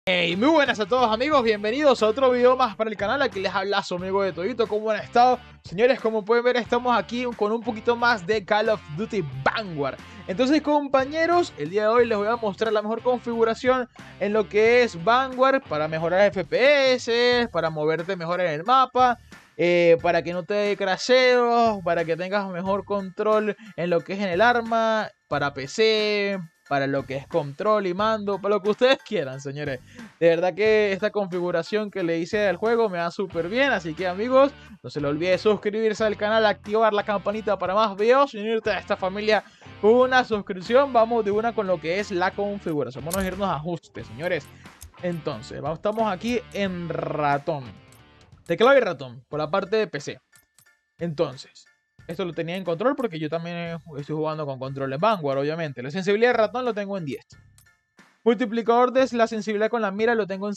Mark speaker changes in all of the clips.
Speaker 1: Hey, muy buenas a todos amigos, bienvenidos a otro video más para el canal. Aquí les habla su amigo de Todito. ¿Cómo han estado? Señores, como pueden ver, estamos aquí con un poquito más de Call of Duty Vanguard. Entonces, compañeros, el día de hoy les voy a mostrar la mejor configuración en lo que es Vanguard para mejorar FPS, para moverte mejor en el mapa, para que no te dé crasheos, para que tengas mejor control en lo que es en el arma, para PC, para lo que es control y mando, para lo que ustedes quieran, señores. De verdad que esta configuración que le hice al juego me va súper bien. Así que amigos, no se les olvide suscribirse al canal, activar la campanita para más videos y unirte a esta familia con una suscripción. Vamos de una con lo que es la configuración. Vamos a irnos a ajustes, señores. Entonces, estamos aquí en ratón. Teclado y ratón, por la parte de PC. Entonces, esto lo tenía en control porque yo también estoy jugando con controles Vanguard, obviamente. La sensibilidad de ratón lo tengo en 10. Multiplicador de la sensibilidad con la mira lo tengo en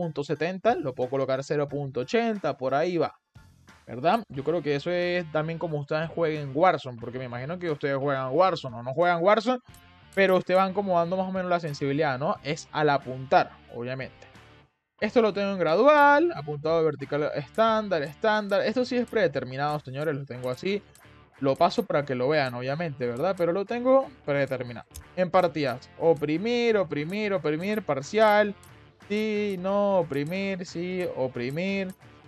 Speaker 1: 0.70. Lo puedo colocar 0.80, por ahí va. ¿Verdad? Yo creo que eso es también como ustedes jueguen Warzone, porque me imagino que ustedes juegan Warzone o no juegan Warzone, pero ustedes van como dando más o menos la sensibilidad, ¿no? Es al apuntar, obviamente. Esto lo tengo en gradual, apuntado vertical estándar, estándar. Esto sí es predeterminado, señores, lo tengo así. Lo paso para que lo vean, obviamente, ¿verdad? Pero lo tengo predeterminado. En partidas, oprimir, oprimir, oprimir, parcial. Sí, no, oprimir, sí, oprimir.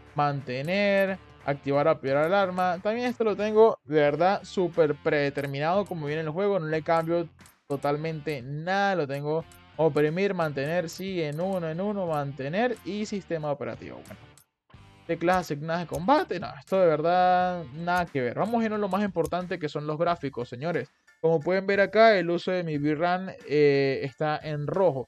Speaker 1: Mantener, activar o peor alarma. También esto lo tengo, de verdad, súper predeterminado como viene el juego. No le cambio totalmente nada. Lo tengo oprimir, mantener, sí, en uno, mantener y sistema operativo. Bueno, teclas asignadas de combate, no, esto de verdad nada que ver. Vamos a ir a lo más importante que son los gráficos, señores. Como pueden ver acá, el uso de mi VRAM está en rojo.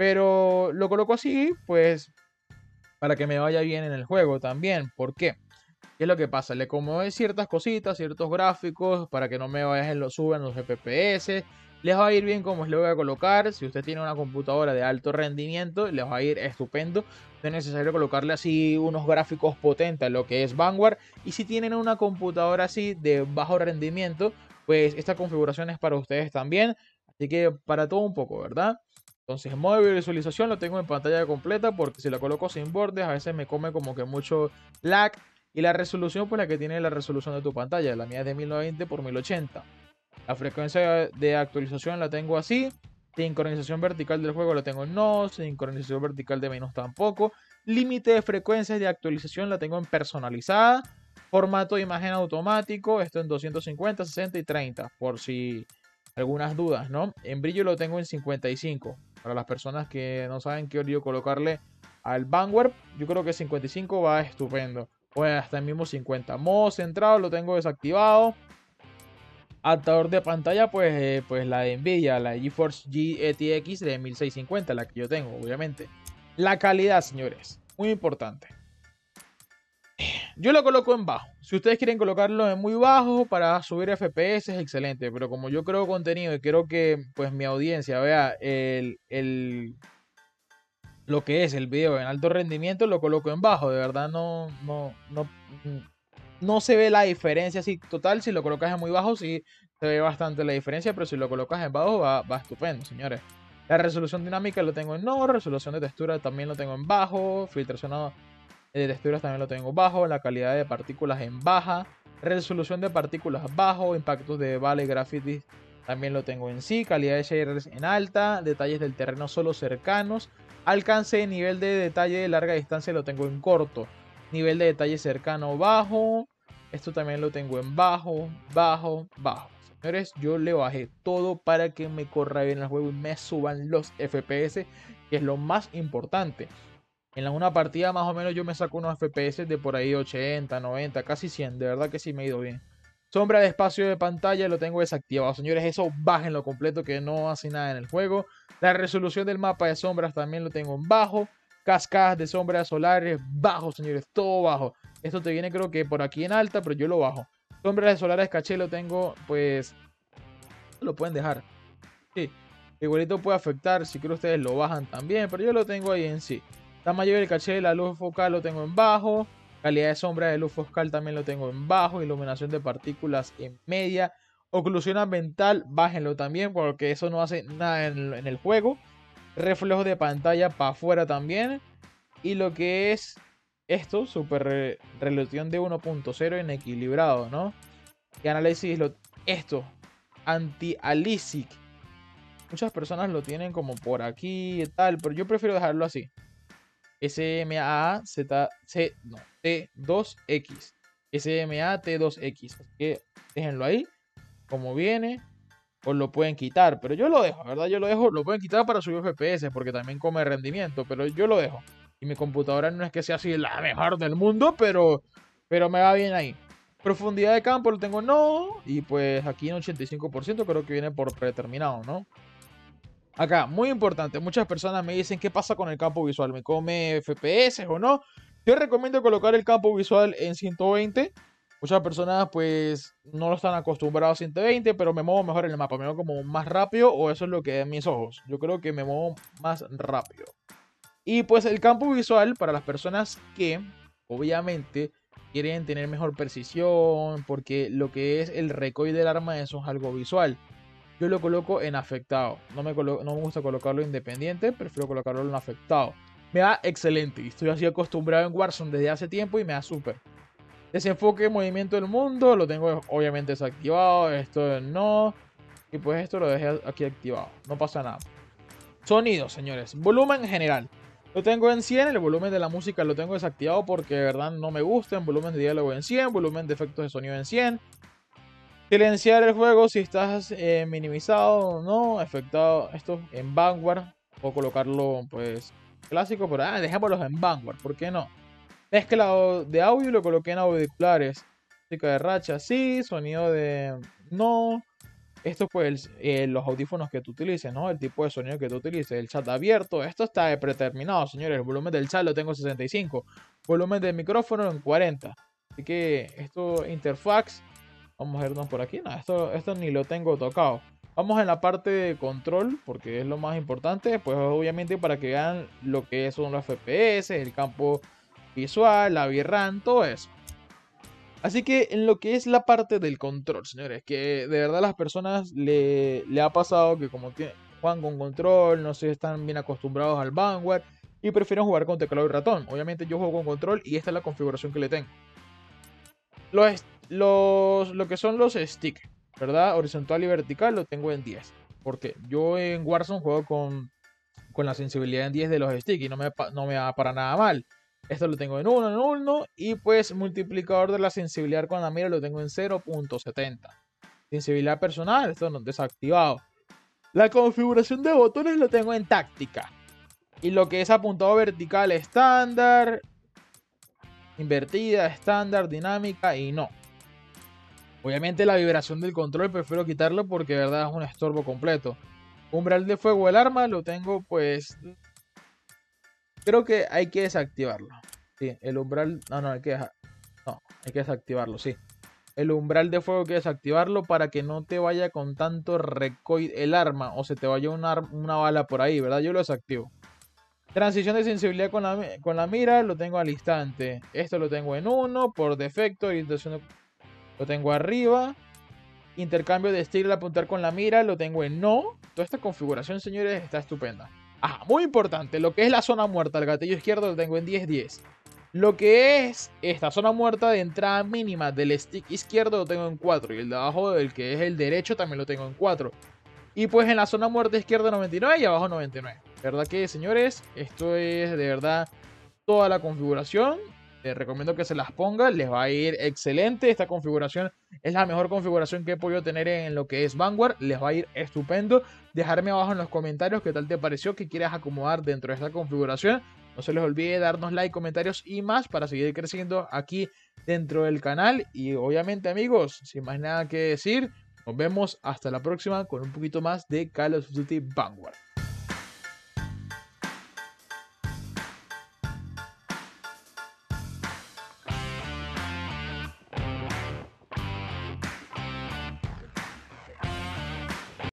Speaker 1: Pero lo coloco así, pues, para que me vaya bien en el juego también. ¿Por qué? ¿Qué es lo que pasa? Le acomodé ciertas cositas, ciertos gráficos, para que no me vayan suban los FPS. Les va a ir bien como les voy a colocar. Si usted tiene una computadora de alto rendimiento, les va a ir estupendo. No es necesario colocarle así unos gráficos potentes a lo que es Vanguard. Y si tienen una computadora así de bajo rendimiento, pues esta configuración es para ustedes también. Así que para todo un poco, ¿verdad? Entonces, modo de visualización lo tengo en pantalla completa porque si lo coloco sin bordes a veces me come como que mucho lag. Y la resolución, pues la que tiene la resolución de tu pantalla. La mía es de 1020 x 1080. La frecuencia de actualización la tengo así. Sincronización vertical del juego la tengo en no. Sincronización vertical de menús tampoco. Límite de frecuencias de actualización la tengo en personalizada. Formato de imagen automático. Esto en 250, 60 y 30. Por si algunas dudas, ¿no? En brillo lo tengo en 55. Para las personas que no saben qué brillo colocarle al Vanguard, yo creo que 55 va estupendo. O hasta el mismo 50. Modo centrado lo tengo desactivado. Adaptador de pantalla, pues la de Nvidia, la GeForce GTX de 1650, la que yo tengo, obviamente. La calidad, señores, muy importante. Yo lo coloco en bajo. Si ustedes quieren colocarlo en muy bajo para subir FPS, es excelente. Pero como yo creo contenido y quiero que pues mi audiencia vea lo que es el video en alto rendimiento, lo coloco en bajo. De verdad no se ve la diferencia así total. Si lo colocas en muy bajo, sí se ve bastante la diferencia, pero si lo colocas en bajo, va estupendo, señores. La resolución dinámica lo tengo en no, resolución de textura también lo tengo en bajo, filtración de texturas también lo tengo bajo, la calidad de partículas en baja, resolución de partículas bajo, impactos de bala y graffiti también lo tengo en sí, calidad de shaders en alta, detalles del terreno solo cercanos, alcance de nivel de detalle de larga distancia lo tengo en corto. Nivel de detalle cercano bajo. Esto también lo tengo en bajo, bajo, bajo. Señores, yo le bajé todo para que me corra bien el juego y me suban los FPS, que es lo más importante. En una partida más o menos yo me saco unos FPS de por ahí 80, 90, casi 100. De verdad que sí me ha ido bien. Sombra de espacio de pantalla lo tengo desactivado. Señores, eso bájenlo completo que no hace nada en el juego. La resolución del mapa de sombras también lo tengo en bajo. Cascadas de sombras solares bajo, señores, todo bajo. Esto te viene creo que por aquí en alta, pero yo lo bajo. Sombras de solares caché lo tengo, pues lo pueden dejar. Sí, igualito puede afectar, si creo ustedes lo bajan también, pero yo lo tengo ahí en sí. Tamaño del caché de la luz focal lo tengo en bajo. Calidad de sombra de luz focal también lo tengo en bajo. Iluminación de partículas en media. Oclusión ambiental, bájenlo también porque eso no hace nada en el juego. reflejo de pantalla para afuera también. Y lo que es esto, super resolución de 1.0 en equilibrado, ¿no? Y análisis, esto, anti-aliasing. Muchas personas lo tienen como por aquí y tal, pero yo prefiero dejarlo así. SMAZ, no, T2X. SMAT2X. Así que déjenlo ahí, como viene. O lo pueden quitar, pero yo lo dejo, ¿verdad? Yo lo dejo, lo pueden quitar para subir FPS, porque también come rendimiento, pero yo lo dejo. Y mi computadora no es que sea así la mejor del mundo, pero me va bien ahí. Profundidad de campo lo tengo no, y pues aquí en 85% creo que viene por predeterminado, ¿no? Acá, muy importante, muchas personas me dicen qué pasa con el campo visual, ¿me come FPS o no? Yo recomiendo colocar el campo visual en 120. Muchas personas pues no lo están acostumbrados a 120, pero me muevo mejor en el mapa, me muevo como más rápido o eso es lo que ven mis ojos. Yo creo que me muevo más rápido. Y pues el campo visual para las personas que obviamente quieren tener mejor precisión, porque lo que es el recoil del arma eso es algo visual. Yo lo coloco en afectado. No me gusta colocarlo independiente, prefiero colocarlo en afectado. Me da excelente. Y estoy así acostumbrado en Warzone desde hace tiempo y me da súper. Desenfoque, movimiento del mundo, lo tengo obviamente desactivado. Esto no. Y pues esto lo dejé aquí activado. No pasa nada. Sonido, señores. Volumen general. Lo tengo en 100. El volumen de la música lo tengo desactivado porque de verdad no me gusta. En volumen de diálogo en 100. Volumen de efectos de sonido en 100. Silenciar el juego si estás minimizado o no, afectado esto en Vanguard o colocarlo pues clásico, pero dejémoslos en Vanguard, ¿por qué no? Mezcla de audio lo coloqué en auriculares, música de racha sí, sonido de no, esto pues los audífonos que tú utilices, ¿no? El tipo de sonido que tú utilices, el chat abierto, esto está predeterminado, señores, el volumen del chat lo tengo en 65, volumen del micrófono en 40, así que esto interfax. Vamos a irnos por aquí. No, esto ni lo tengo tocado. Vamos en la parte de control, porque es lo más importante. Pues obviamente para que vean lo que son los FPS, el campo visual, la VRAM, todo eso. Así que en lo que es la parte del control, señores, que de verdad a las personas le ha pasado que como juegan con control, no se están bien acostumbrados al Vanguard y prefieren jugar con teclado y ratón. Obviamente yo juego con control y esta es la configuración que le tengo. Lo que son los sticks, ¿verdad? Horizontal y vertical lo tengo en 10. Porque yo en Warzone juego con la sensibilidad en 10 de los sticks y no me va para nada mal. Esto lo tengo en 1 y pues multiplicador de la sensibilidad con la mira lo tengo en 0.70. Sensibilidad personal, esto no desactivado. La configuración de botones lo tengo en táctica. Y lo que es apuntado vertical estándar, invertida, estándar, dinámica y no. Obviamente la vibración del control prefiero quitarlo porque de verdad es un estorbo completo. Umbral de fuego del arma lo tengo pues... Creo que hay que desactivarlo. Sí, el umbral... No, hay que dejar... No, hay que desactivarlo, sí. El umbral de fuego hay que desactivarlo para que no te vaya con tanto recoil el arma o se te vaya una bala por ahí, ¿verdad? Yo lo desactivo. Transición de sensibilidad con la mira lo tengo al instante. Esto lo tengo en 1 por defecto. Orientación lo tengo arriba. Intercambio de estilo al apuntar con la mira lo tengo en no. Toda esta configuración, señores, está estupenda. Ajá, muy importante. Lo que es la zona muerta, el gatillo izquierdo lo tengo en 10-10. Lo que es esta zona muerta de entrada mínima del stick izquierdo lo tengo en 4. Y el de abajo, del que es el derecho, también lo tengo en 4. Y pues en la zona muerta izquierda 99 y abajo 99. ¿Verdad que, señores? Esto es de verdad toda la configuración. Les recomiendo que se las pongan, les va a ir excelente. Esta configuración es la mejor configuración que he podido tener en lo que es Vanguard. Les va a ir estupendo. Dejarme abajo en los comentarios qué tal te pareció, qué quieres acomodar dentro de esta configuración. No se les olvide darnos like, comentarios y más para seguir creciendo aquí dentro del canal. Y obviamente, amigos, sin más nada que decir, nos vemos hasta la próxima con un poquito más de Call of Duty Vanguard.